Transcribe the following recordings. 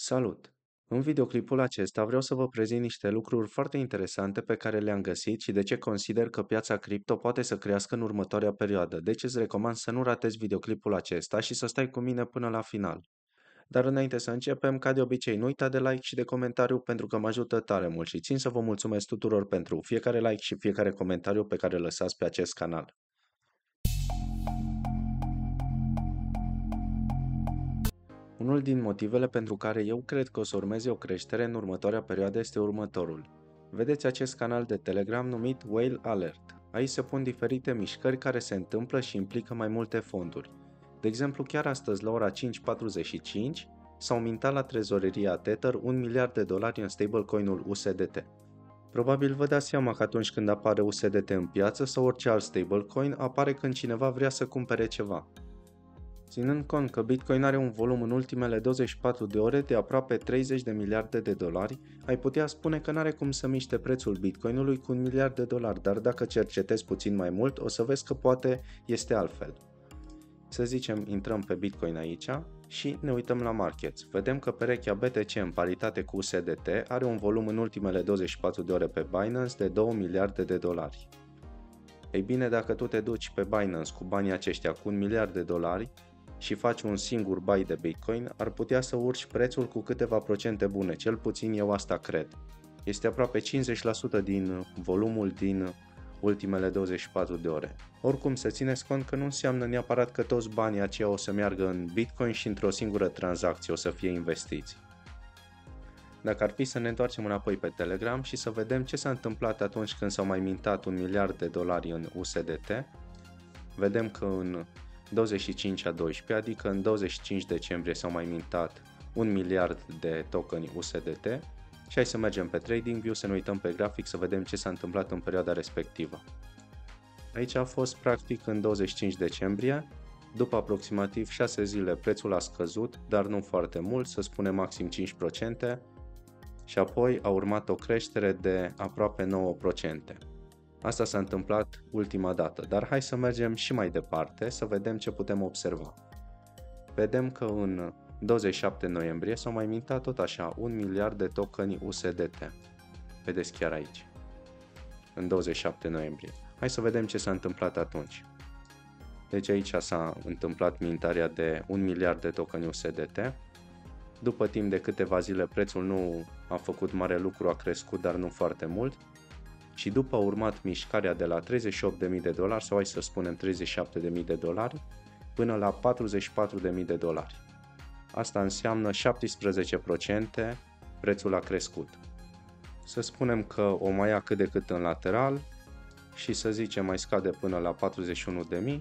Salut! În videoclipul acesta vreau să vă prezint niște lucruri foarte interesante pe care le-am găsit și de ce consider că piața cripto poate să crească în următoarea perioadă. Deci îți recomand să nu ratezi videoclipul acesta și să stai cu mine până la final. Dar înainte să începem, ca de obicei, nu uita de like și de comentariu pentru că mă ajută tare mult și țin să vă mulțumesc tuturor pentru fiecare like și fiecare comentariu pe care îl lăsați pe acest canal. Unul din motivele pentru care eu cred că o să urmeze o creștere în următoarea perioadă este următorul. Vedeți acest canal de Telegram numit Whale Alert. Aici se pun diferite mișcări care se întâmplă și implică mai multe fonduri. De exemplu, chiar astăzi la ora 5:45 s-au mintat la trezoreria Tether $1 miliard în stablecoin-ul USDT. Probabil vă dați seama că atunci când apare USDT în piață sau orice alt stablecoin, apare când cineva vrea să cumpere ceva. Ținând cont că Bitcoin are un volum în ultimele 24 de ore de aproape 30 de miliarde de dolari, ai putea spune că n-are cum să miște prețul Bitcoinului cu $1 miliard, dar dacă cercetezi puțin mai mult, o să vezi că poate este altfel. Să zicem, intrăm pe Bitcoin aici și ne uităm la markets. Vedem că perechea BTC în paritate cu USDT are un volum în ultimele 24 de ore pe Binance de 2 miliarde de dolari. Ei bine, dacă tu te duci pe Binance cu banii aceștia cu $1 miliard și faci un singur buy de Bitcoin, ar putea să urci prețul cu câteva procente bune, cel puțin eu asta cred. Este aproape 50% din volumul din ultimele 24 de ore. Oricum, să țineți cont că nu înseamnă neapărat că toți banii aceia o să meargă în Bitcoin și într-o singură tranzacție o să fie investiți. Dacă ar fi să ne întoarcem înapoi pe Telegram și să vedem ce s-a întâmplat atunci când s-au mai mintat $1 miliard în USDT, vedem că în 25/12, adică în 25 decembrie s-au mai mintat 1 miliard de tokeni USDT și hai să mergem pe TradingView să ne uităm pe grafic să vedem ce s-a întâmplat în perioada respectivă. Aici a fost practic în 25 decembrie, după aproximativ 6 zile prețul a scăzut, dar nu foarte mult, să spunem maxim 5%, și apoi a urmat o creștere de aproape 9%. Asta s-a întâmplat ultima dată, dar hai să mergem și mai departe să vedem ce putem observa. Vedem că în 27 noiembrie s-au mai mintat tot așa 1 miliard de tokeni USDT. Vedeți chiar aici, în 27 noiembrie. Hai să vedem ce s-a întâmplat atunci. Deci aici s-a întâmplat mintarea de 1 miliard de tokeni USDT. După timp de câteva zile prețul nu a făcut mare lucru, a crescut, dar nu foarte mult. Și după a urmat mișcarea de la $38.000 sau hai să spunem $37.000 până la $44.000. Asta înseamnă 17% prețul a crescut. Să spunem că o mai ia cât de cât în lateral și să zicem mai scade până la 41.000,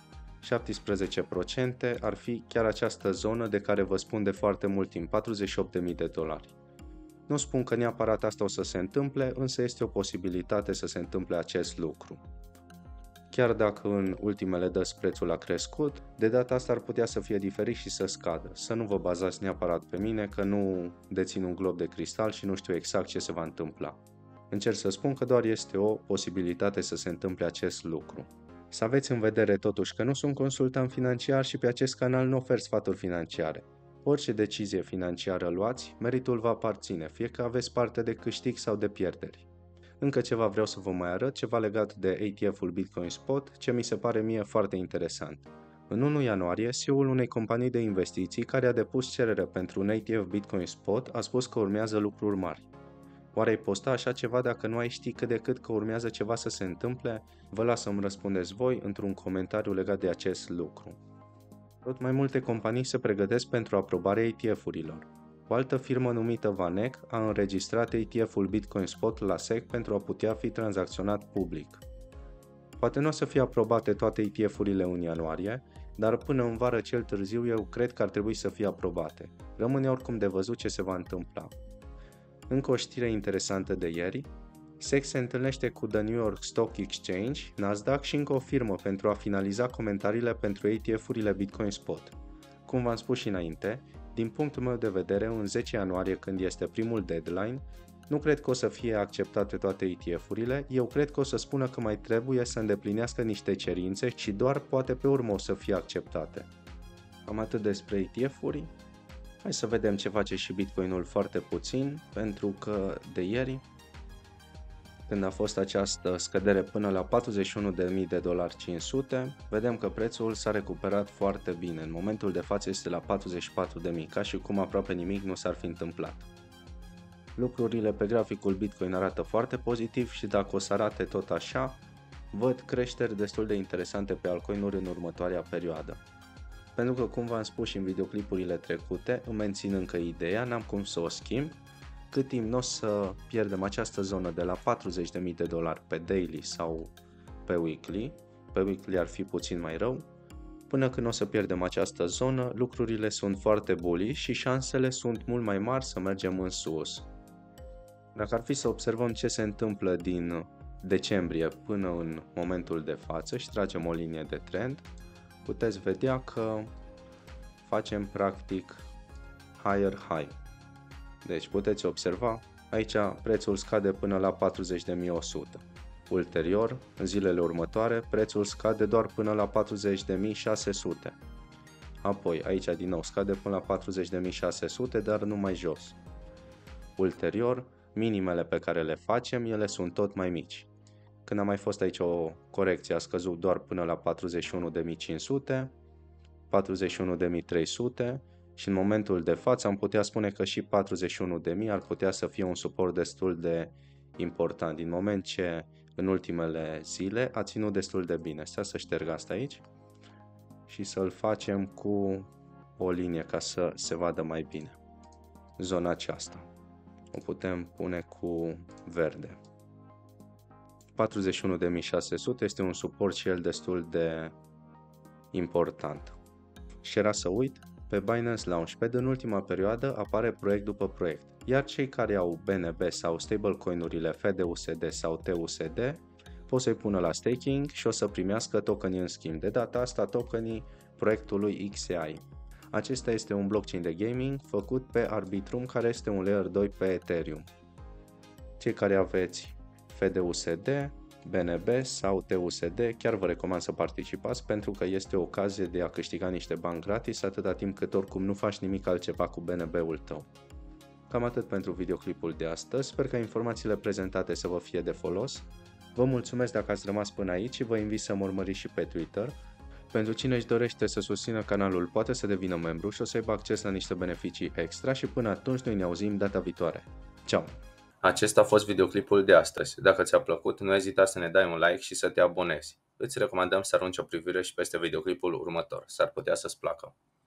17% ar fi chiar această zonă de care vă spun de foarte mult timp, $48.000. Nu spun că neapărat asta o să se întâmple, însă este o posibilitate să se întâmple acest lucru. Chiar dacă în ultimele dăți prețul a crescut, de data asta ar putea să fie diferit și să scadă. Să nu vă bazați neapărat pe mine, că nu dețin un glob de cristal și nu știu exact ce se va întâmpla. Încerc să spun că doar este o posibilitate să se întâmple acest lucru. Să aveți în vedere totuși că nu sunt consultant financiar și pe acest canal nu ofer sfaturi financiare. Orice decizie financiară luați, meritul va aparține, fie că aveți parte de câștig sau de pierderi. Încă ceva vreau să vă mai arăt, ceva legat de ETF-ul Bitcoin Spot, ce mi se pare mie foarte interesant. În 1 ianuarie, CEO-ul unei companii de investiții care a depus cerere pentru un ETF Bitcoin Spot a spus că urmează lucruri mari. Oare ai posta așa ceva dacă nu ai ști cât de cât că urmează ceva să se întâmple? Vă las să-mi răspundeți voi într-un comentariu legat de acest lucru. Tot mai multe companii se pregătesc pentru aprobarea ETF-urilor. O altă firmă numită VanEck a înregistrat ETF-ul Bitcoin Spot la SEC pentru a putea fi tranzacționat public. Poate nu o să fie aprobate toate ETF-urile în ianuarie, dar până în vară cel târziu eu cred că ar trebui să fie aprobate. Rămâne oricum de văzut ce se va întâmpla. Încă o știre interesantă de ieri, SEC se întâlnește cu The New York Stock Exchange, Nasdaq și încă o firmă pentru a finaliza comentariile pentru ETF-urile Bitcoin Spot. Cum v-am spus și înainte, din punctul meu de vedere, în 10 ianuarie, când este primul deadline, nu cred că o să fie acceptate toate ETF-urile, eu cred că o să spună că mai trebuie să îndeplinească niște cerințe și doar poate pe urmă o să fie acceptate. Cam atât despre ETF-uri. Hai să vedem ce face și Bitcoinul foarte puțin, pentru că de ieri, când a fost această scădere până la $41.500, vedem că prețul s-a recuperat foarte bine. În momentul de față este la 44.000, ca și cum aproape nimic nu s-ar fi întâmplat. Lucrurile pe graficul Bitcoin arată foarte pozitiv și dacă o să arate tot așa, văd creșteri destul de interesante pe altcoin-uri în următoarea perioadă. Pentru că, cum v-am spus și în videoclipurile trecute, îmi mențin încă ideea, n-am cum să o schimb, cât timp nu o să pierdem această zonă de la $40.000 pe daily sau pe weekly ar fi puțin mai rău, până când o să pierdem această zonă, lucrurile sunt foarte bullish și șansele sunt mult mai mari să mergem în sus. Dacă ar fi să observăm ce se întâmplă din decembrie până în momentul de față și tragem o linie de trend, puteți vedea că facem practic higher high. Deci puteți observa, aici prețul scade până la 40.100. Ulterior, în zilele următoare, prețul scade doar până la 40.600. Apoi, aici din nou scade până la 40.600, dar nu mai jos. Ulterior, minimele pe care le facem, ele sunt tot mai mici. Când a mai fost aici o corecție, a scăzut doar până la 41.500, 41.300 și în momentul de față am putea spune că și 41.000 ar putea să fie un suport destul de important, din moment ce în ultimele zile a ținut destul de bine. Stai să șterg asta aici și să-l facem cu o linie ca să se vadă mai bine. Zona aceasta o putem pune cu verde. 41.600 este un suport și el destul de important. Și era să uit, pe Binance Launchpad în ultima perioadă apare proiect după proiect, iar cei care au BNB sau stablecoin-urile FDUSD sau TUSD pot să-i pună la staking și o să primească tokenii în schimb. De data asta tokenii proiectului XAI. Acesta este un blockchain de gaming făcut pe Arbitrum, care este un layer 2 pe Ethereum. Cei care aveți FDUSD, BNB sau TUSD, chiar vă recomand să participați pentru că este o ocazie de a câștiga niște bani gratis atâta timp cât oricum nu faci nimic altceva cu BNB-ul tău. Cam atât pentru videoclipul de astăzi, sper că informațiile prezentate să vă fie de folos. Vă mulțumesc dacă ați rămas până aici și vă invit să mă urmăriți și pe Twitter. Pentru cine își dorește să susțină canalul poate să devină membru și o să aibă acces la niște beneficii extra și până atunci noi ne auzim data viitoare. Ciao! Acesta a fost videoclipul de astăzi. Dacă ți-a plăcut, nu ezita să ne dai un like și să te abonezi. Îți recomandăm să arunci o privire și peste videoclipul următor. S-ar putea să-ți placă.